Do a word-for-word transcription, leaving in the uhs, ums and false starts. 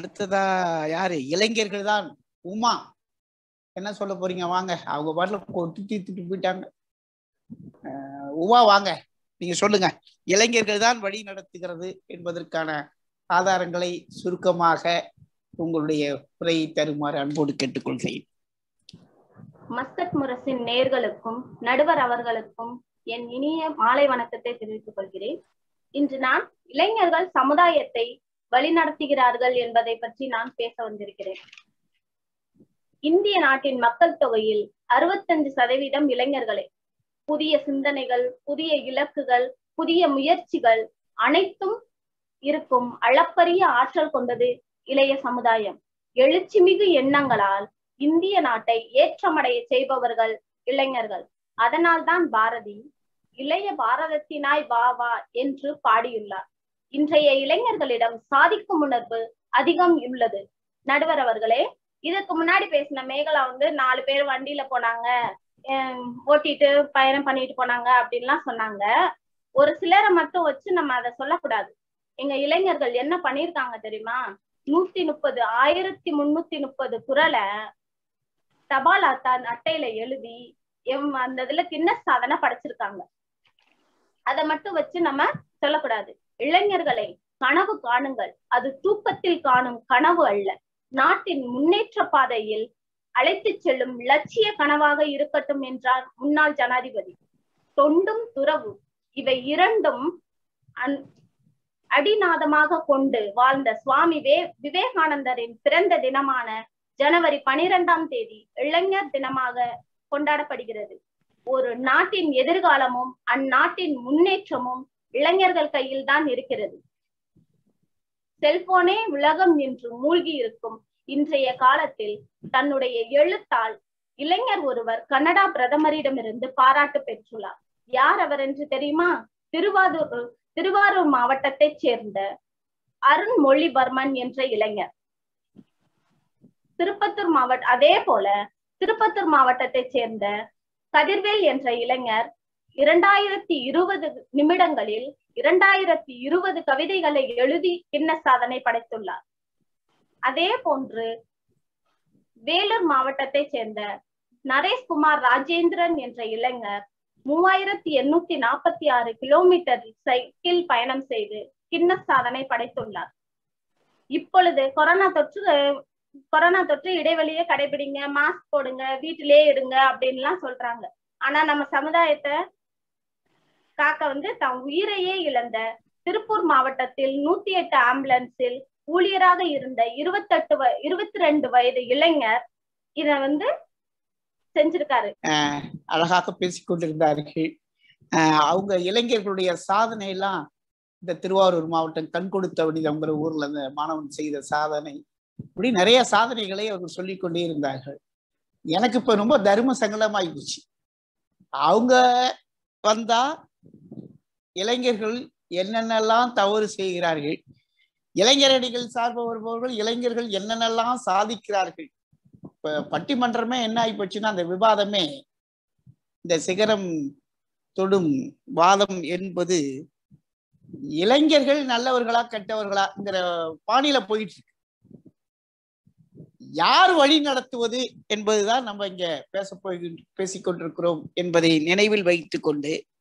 அடுத்ததா யாரு? இளைஞர்கள் தான். உமா, என்ன சொல்ல போறீங்க? வாங்க, அவங்க பாட்டுல கொட்டி தீர்த்துட்டு போயிட்டாங்க. உமா வாங்க, நீங்க சொல்லுங்க. இளைஞர்கள் தான் வழி நடத்துகிறது என்பதற்கான ஆதாரங்களை சுருக்கமாக உங்களுடைய உரையை தருமாறு அன்போடு கேட்டுக்கொள்கிறேன். மஸ்கட் முரசின் நேர்களுக்கும் நடுவர் அவர்களுக்கும் என் இனிய மாலை வணக்கத்தை தெரிவித்துக் கொள்கிறேன். இன்று நான் இளைஞர்கள் சமுதாயத்தை வழிநடத்துகிறார்கள் என்பதை பற்றி நான் பேச வந்திருக்கிறேன். இந்திய நாட்டின் மக்கள் தொகையில் அறுபத்தஞ்சு சதவீதம் இளைஞர்களே. புதிய சிந்தனைகள், புதிய இலக்குகள், புதிய முயற்சிகள் அனைத்தும் இருக்கும் அளப்பரிய ஆற்றல் கொண்டது இளைய சமுதாயம். எழுச்சிமிகு எண்ணங்களால் இந்திய நாட்டை ஏற்றமடைய செய்பவர்கள் இளைஞர்கள். அதனால்தான் பாரதி இளைய பாரதத்தினாய் வா வா என்று பாடியுள்ளார். இன்றைய இளைஞர்களிடம் சாதிக்கும் உணர்வு அதிகம் உள்ளது. நடுவர் அவர்களே, இதுக்கு முன்னாடி பேசின மேகலா வந்து நாலு பேர் வண்டியில போனாங்க, ஓட்டிட்டு பயணம் பண்ணிட்டு போனாங்க அப்படின்லாம் சொன்னாங்க. ஒரு சிலரை மட்டும் வச்சு நம்ம அதை சொல்லக்கூடாது. எங்க இளைஞர்கள் என்ன பண்ணிருக்காங்க தெரியுமா? நூத்தி முப்பது ஆயிரத்தி முன்னூத்தி முப்பது குரலை தபால் அட்டையில எழுதி எம் அந்த இதுல கின்னஸ் சாதனை படைச்சிருக்காங்க. அதை மட்டும் வச்சு நம்ம சொல்லக்கூடாது. இளைஞர்களை கனவு காணுங்கள், அது தூக்கத்தில் காணும் கனவு அல்ல. நாட்டின் முன்னேற்ற பாதையில் அழைத்து செல்லும் லட்சிய கனவாக இருக்கட்டும் என்றார் முன்னாள் ஜனாதிபதி. தொண்டும் துறவு இவை இரண்டும் அடிநாதமாக கொண்டு வாழ்ந்த சுவாமி வே விவேகானந்தரின் பிறந்த தினமான ஜனவரி பனிரெண்டாம் தேதி இளைஞர் தினமாக கொண்டாடப்படுகிறது. ஒரு நாட்டின் எதிர்காலமும் அந்நாட்டின் முன்னேற்றமும் இளைஞர்கள் கையில் தான் இருக்கிறது. செல்போனே உலகம் என்று மூழ்கி இருக்கும் இன்றைய காலத்தில் தன்னுடைய எழுத்தால் இளைஞர் ஒருவர் கனடா பிரதமரிடமிருந்து பாராட்டு பெற்றுள்ளார். யார் அவர் என்று தெரியுமா? திருவாரூர் திருவாரூர் மாவட்டத்தைச் சேர்ந்த அருண்மொழிவர்மன் என்ற இளைஞர். திருப்பத்தூர் மாவட்ட அதே போல திருப்பத்தூர் மாவட்டத்தைச் சேர்ந்த கதிர்வேல் என்ற இளைஞர் இரண்டாயிரத்தி இருபது நிமிடங்களில் இரண்டாயிரத்தி இருபது கவிதைகளை எழுதி கின்னஸ் சாதனை படைத்துள்ளார். அதே போன்று வேலூர் மாவட்டத்தை சேர்ந்த நரேஷ்குமார் ராஜேந்திரன் என்ற இளைஞர் மூவாயிரத்தி எண்ணூத்தி நாற்பத்தி ஆறு கிலோமீட்டர் சைக்கிள் பயணம் செய்து கின்னஸ் சாதனை படைத்துள்ளார். இப்பொழுது கொரோனா தொற்று கொரோனா தொற்று இடைவெளியை கடைபிடிங்க, மாஸ்க் போடுங்க, வீட்டிலேயே இருங்க அப்படின்லாம் சொல்றாங்க. ஆனா நம்ம சமுதாயத்தை காக்க வந்து தன் உயிரையே இழந்த திருப்பூர் மாவட்டத்தில் நூத்தி எட்டு ஆம்புலன்ஸில் ஊழியராக இருந்த இருபத்தெட்டு வ இருபத்தி ரெண்டு வயது இளைஞர் இத வந்து செஞ்சிருக்காரு. அழகாக பேசிக்கொண்டிருந்தார்கள். அவங்க இளைஞர்களுடைய சாதனை எல்லாம் இந்த திருவாரூர் மாவட்டம் கண் கொடுத்த வடிதங்கிற ஊர்ல இந்த மாணவன் செய்த சாதனை, இப்படி நிறைய சாதனைகளை அவர்கள் சொல்லிக் கொண்டே இருந்தார்கள். எனக்கு இப்ப ரொம்ப தர்ம சங்கடமாயி போச்சு. அவங்க வந்தா இளைஞர்கள் என்னென்னலாம் தவறு செய்கிறார்கள், இளைஞரடிகள் சார்பு வருபவர்கள் இளைஞர்கள் என்னென்னலாம் சாதிக்கிறார்கள். இப்ப பட்டிமன்றமே என்ன ஆகி போச்சுன்னா, அந்த விவாதமே இந்த சிகரம் தொடும் வாதம் என்பது இளைஞர்கள் நல்லவர்களா கெட்டவர்களாங்கிற பாணியில போயிட்டு இருக்கு. யார் வழி நடத்துவது என்பதுதான் நம்ம இங்க பேச போய் பேசிக்கொண்டிருக்கிறோம் என்பதை நினைவில் வைத்து கொண்டு